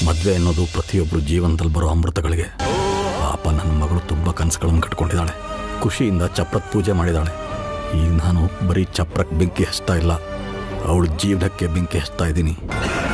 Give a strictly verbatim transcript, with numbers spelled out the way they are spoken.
ಮದುವೆ ಅನ್ನೋದು ಪ್ರತಿಯೊಬ್ಬರು ಜೀವನದಲ್ಲಿ ಬರೋ ಅಮೃತಗಳಿಗೆ. ಪಾಪ ನನ್ನ ಮಗಳು ತುಂಬ ಕನಸುಗಳನ್ನು ಕಟ್ಕೊಂಡಿದ್ದಾಳೆ. ಖುಷಿಯಿಂದ ಚಪ್ರದ ಪೂಜೆ ಮಾಡಿದ್ದಾಳೆ. ಈಗ ನಾನು ಬರೀ ಚಪ್ರಕ್ಕೆ ಬೆಂಕಿ ಹಚ್ತಾ ಇಲ್ಲ, ಅವಳ ಜೀವನಕ್ಕೆ ಬೆಂಕಿ ಹಚ್ತಾ ಇದ್ದೀನಿ.